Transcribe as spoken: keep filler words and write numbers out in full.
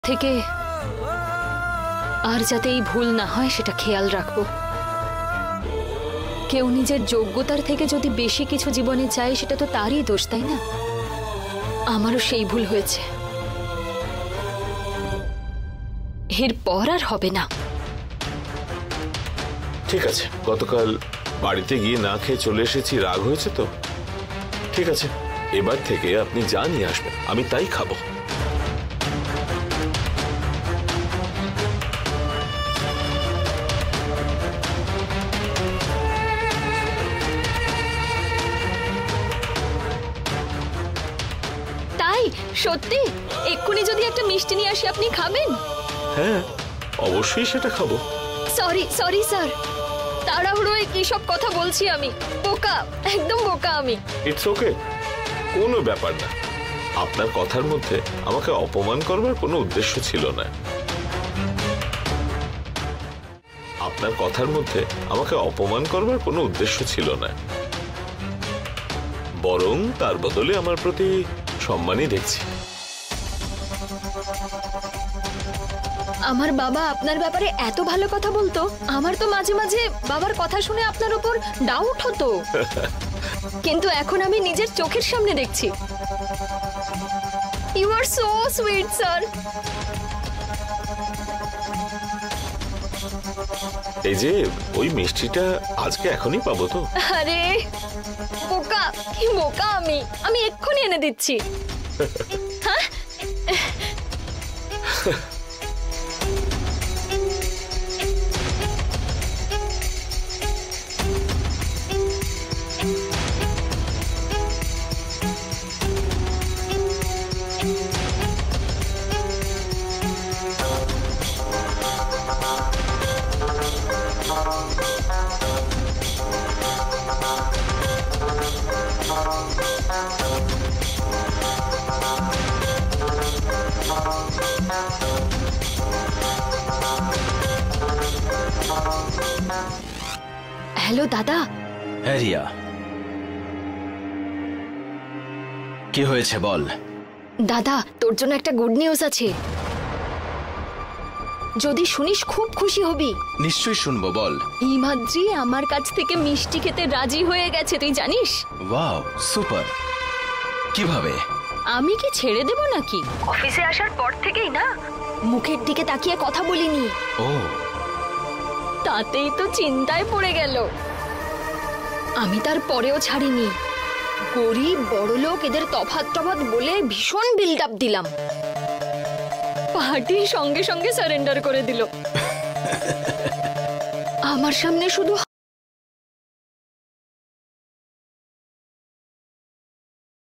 থেকে আর যাতে এই ভুল না হয় সেটা খেয়াল রাখবো। কেউ নিজের যোগ্যতার থেকে যদি বেশি কিছু জীবনে চায় সেটা তো তারই দোষ, তাই না? আমারও সেই ভুল হয়েছে, এরপর আর হবে না। ঠিক আছে, গতকাল বাড়িতে গিয়ে না খেয়ে চলে এসেছি, রাগ হয়েছে তো। ঠিক আছে, এবার থেকে আপনি যা নিয়ে আসবেন আমি তাই খাবো। তাই সত্যি? এক্ষুনি যদি একটা মিষ্টি নিয়ে আসি আপনি খাবেন? হ্যাঁ, অবশ্যই সেটা খাবো। সরি সরি স্যার, তাড়াহুড়োয় কি সব কথা বলছি আমি, বোকা, একদম বোকা আমি। ইটস ওকে, কোনো ব্যাপার না। আপনার কথার মধ্যে আমাকে অপমান করবার কোনো উদ্দেশ্য ছিল না। আপনার কথার মধ্যে আমাকে অপমান করবার কোনো উদ্দেশ্য ছিল না, বরং তার বদলে আমার প্রতি সম্মানই দেখছি। আমার বাবা আপনার ব্যাপারে এত ভালো কথা বলতো, আমার তো মাঝে মাঝে বাবার কথা শুনে আপনার উপর ডাউট হতো, কিন্তু এখন আমি নিজের চোখের সামনে দেখছি। You are so sweet sir. এই যে ওই মিষ্টিটা আজকে এখনই পাবো তো? আরে বোকা, কি বোকা আমি, আমি এক্ষুনি এনে দিচ্ছি। হ্যাঁ, হ্যালো দাদা। হ্যাঁ রিয়া, কি হয়েছে বল। দাদা, তোর জন্য একটা গুড নিউজ আছে, যদি শুনিস খুব খুশি হবি। নিশ্চয়ই শুনবো, বল। হিমাদ্রি আমার কাছ থেকে মিষ্টি খেতে রাজি হয়ে গেছে, তুই জানিস? Wow, super. কিভাবে? আমি কি ছেড়ে দেব নাকি? অফিসে আসার পর থেকেই না মুখের দিকে তাকিয়ে কথা বলিনি। ও, তাতেই তো চিন্তায় পড়ে গেল। আমি তার পরেও ছাড়িনি, গরিব বড়লোক এদের তফাৎ টফাৎ বলে ভীষণ বিল্ড আপ দিলাম, পার্টি সঙ্গে সঙ্গে সারেন্ডার করে দিল। আমার সামনে শুধু